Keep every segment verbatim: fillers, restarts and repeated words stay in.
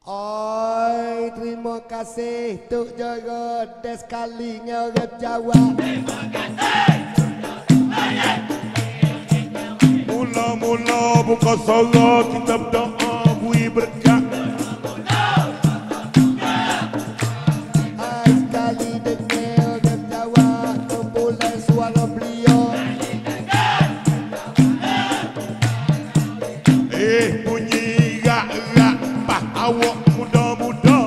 Oi, terima kasih Tuk Jaga dan sekalinya orang Jawa. Terima kasih. Mula-mula buka suara kita berdoa bui berkat. Hai sekali dengar orang Jawa kumpulan suara beliau. Eh bunyi rak-rak bah awak muda-muda.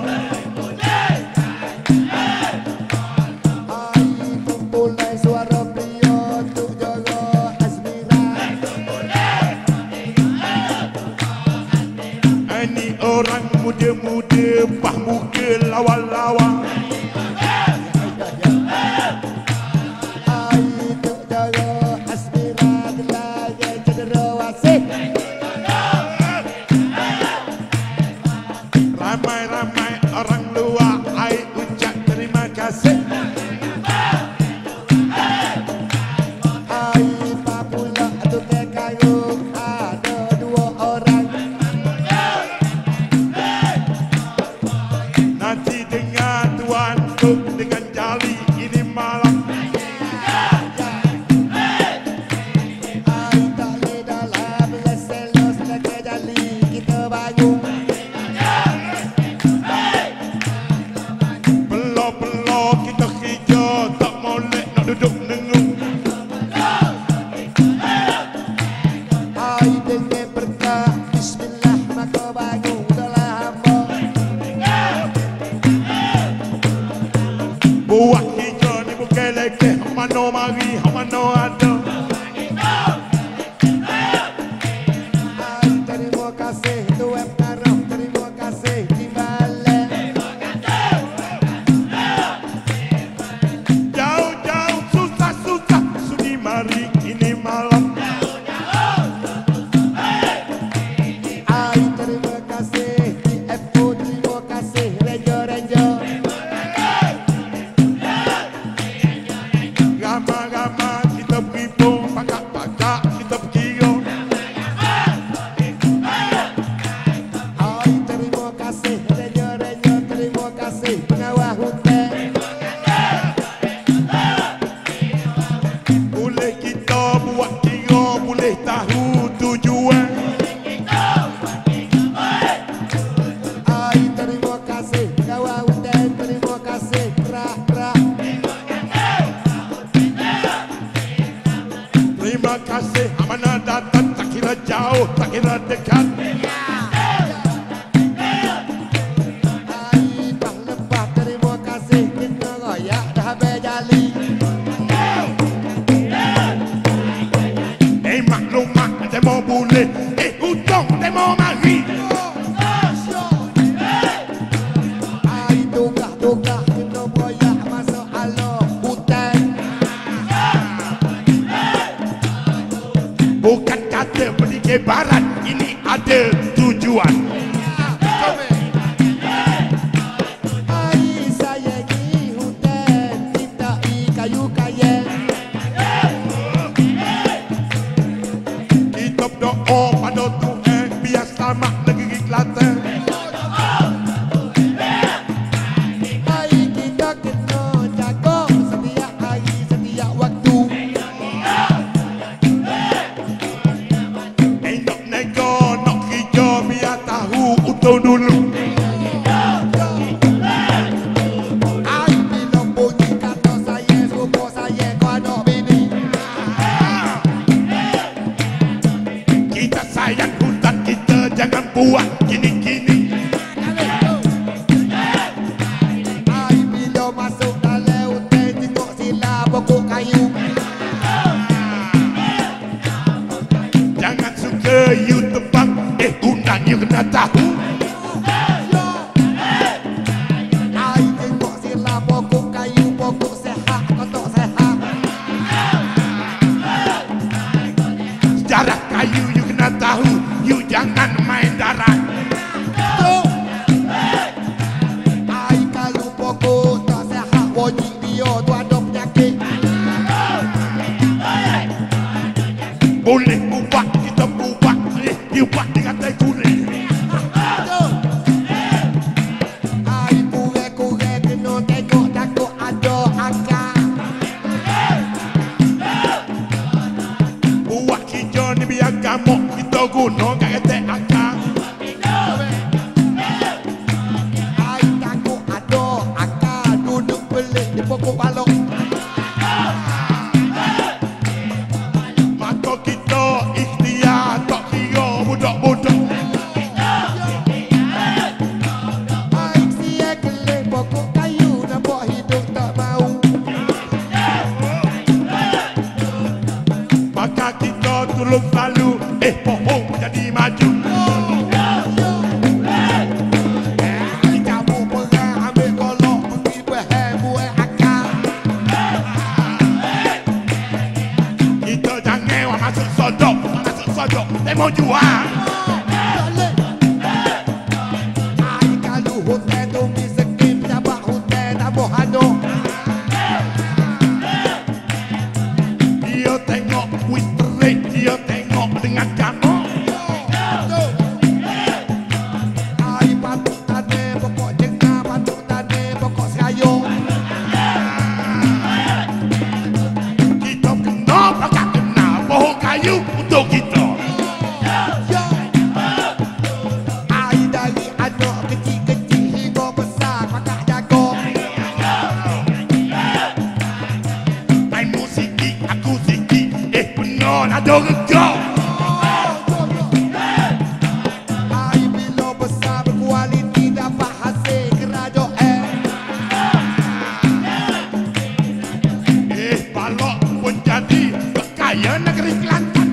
Hai kumpulan suara beliau Tuk Jaga Asmira. Ini orang muda-muda bah muka lawa-lawa. Hai Tuk Jaga Asmira gelagah cendrawasih. Ramai-ramai orang luar ai ucap terima kasih. Hai Papula tukang karung ada dua orang. Nanti dengar tuan Tuk dengan jali ini malam. Hai tak boleh dalam leselos lagi jali kita bangun. Pelor-pelor kita kerja tak molek nak duduk nengung. Hai dengan berkah Bismillah maka bangun telah hamba. Buat kerja ni bukan lekeh, mana mari, mana ada. Hai terima kasih Tuan Pengarah, terima kasih Timbalan. Jauh-jauh susah-susah sudi mari ini malam. Hai terima kasih T F O, terima kasih Ranger-Ranger. Ramai-ramai kita berhimpun, pakak-pakak kita berkira. Hai terima kasih Ranger-Ranger, terima kasih pengawal hutan. Boleh kita buat kira, boleh tahu tujuan. Hai terima kasih pengawal hutan, terima kasih kerak-kerak. Terima kasih mana datang, tak kira jauh, tak kira dekat. Hai Pak Lebah, terima kasih kita royak dah berjali. Eh maklumat demo boleh, eh hutang demo mari. Hai tugah-tugah kita royak masuk alam hutan. Bukan kata pergi ke barat, ini ada tujuan. Hai saya di hutan, kita di kayu kayen. Kita berdoa pada Tuhan biar selamat negeri Kelantan. Hai kita kena jaga setiap hari, setiap waktu. Eh nak nega, nak kerja biar tahu utuh dulu. Hai bila bunyi kata saya, serupa saya kau anak bini. Kita sayang hutan kita, jangan buat gini-gini. Hai bila masuk dalam hutan, tengok sila pokok kayu. Jangan suka you tebang, eh undang you kena tahu. Hai tengok sila pokok kayu, pokok sehat, kotak sehat. Sejarah kayu you kena tahu, you jangan main darat. Hai kalau pokok tak sehat, wajib dia tu ada penyakit. Boleh ubah, kita ubah, eh you buat dengan tai kulit. hijau ni biar gamuk kita guna kat ketek akar. Ai takut ada akar duduk pelik di pokok balok. Maka kita ikhtiar tak kira budak-budak. Ai sia kelih pokok kayu nampak hidup tak mau. Maka kita tolong selalu eh pohon jadi maju. Ai kamu perang ambil golok pergi behem buat akar. Kita jangan wah masuk sodok, masuk sodok. Demo jual. Ai kalau hotel tu miskin pejabat hotel tak mau hadok. Dia tengok Twitter, dia tengok dengan kamu. Ai patut tane pokok jengah, patut tane pokok sayur. Kita kena, pakak kena pohon kayu untuk kita. Ai dari anak kecil-kecil hingga besar pakak jaga. Main musik, aku sikit, eh benar ada rega. Ai bila besar berkualiti dapat hasil kerajaan. Eh balok pun jadi kekaya negeri Kelantan.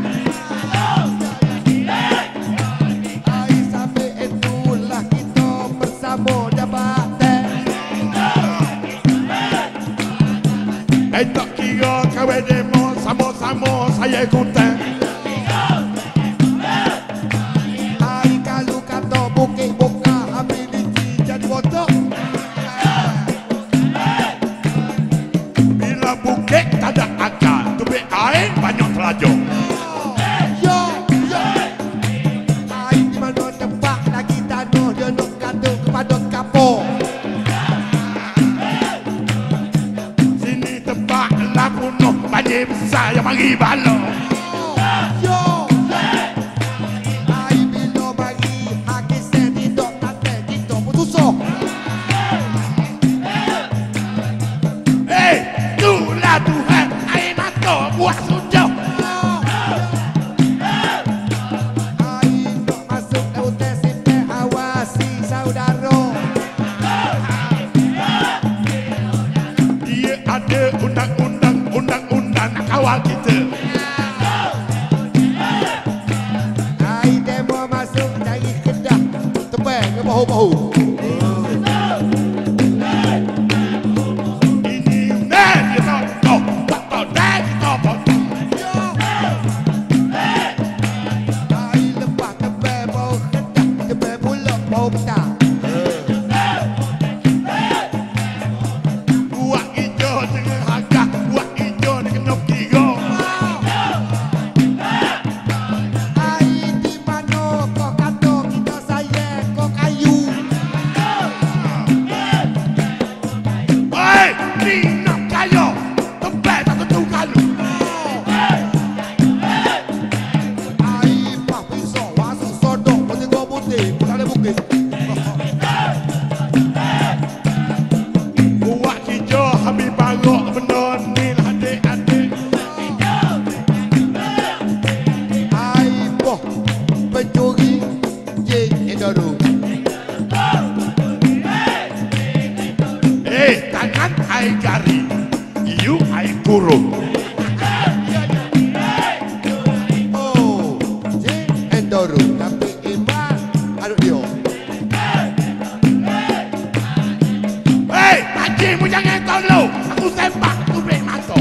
Ai sampai itulah kita bersama jabatan. Eh tak kira kawan demo sama-sama saya ikutan. Ai kalau kata bukit buka ability jadi botok. Bila bukit tak ada akar, tubik air banyak pelajar. Yo, yo. Ai di mana tempat lagi tanah dia nak kata kepada kapur. Sini tempat lah penuh banjir besar yang mari balok. Yo, ai bila bagi haki sen tidak kata kita pun susah. Eh, itulah Tuhan air mata buat sujud. Ai nak masuk hotel simpan awasi saudara. Dia ada undang-undang, undang-undang nak kawal kita. Ai demo masuk dari Kedah tebal ke bahu-bahu. Ini nah dia tak tahu, tak tahu dah kita potong. Ai lepas tebal bahu Kedah tebal pula bahu Kedah. Buat hijau dengan harga, buat hijau dengan kena kira. Ai di mana kau kata kita sayang kau kayu. Hei, ni nak kaya, tempat tak tentu kalu. Ai pak pisau masuk sodok putih kau putih bukan ada bukit. Buat hijau habis barok benda ni lah adik-adik. Ai boh pencuri jeng edoru. Eh, tangan air jari, you air kurung. Oh, jeng edoru tapi iman aduk dia. Hei, pakcik jangan tolong, aku sembah tubik mata.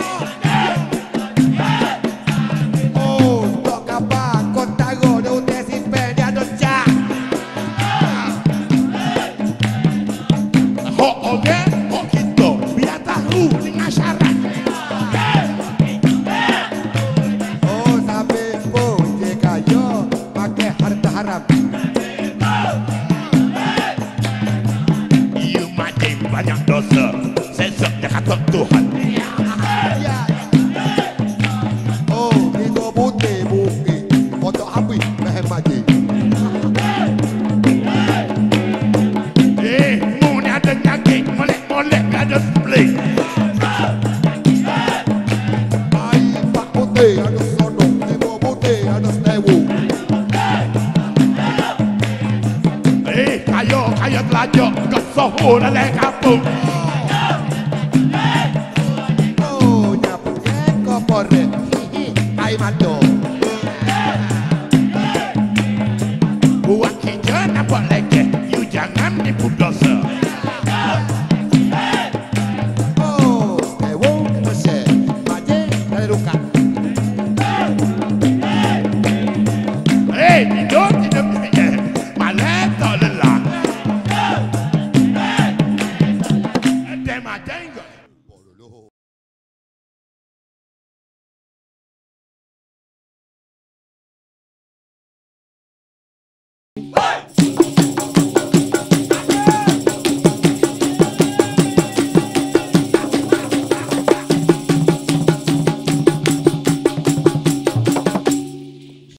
Oh, tak khabar kau taruh di hotel simpan dia ada cak. Hok orang, hok kita, biar tahu dengan syarat. Oh, sampai pun je kaya pelajar ke soho dalam kampung. Oh, nyapu keko pore. Hihi, ai mado. Buat kerja nampak lagi, you jangan tipu dosa. Oh, ewo kemese. Baje dari ruka. Eh, hidup hidup eh, malah tak lelah. Dem ada enggak? Hey!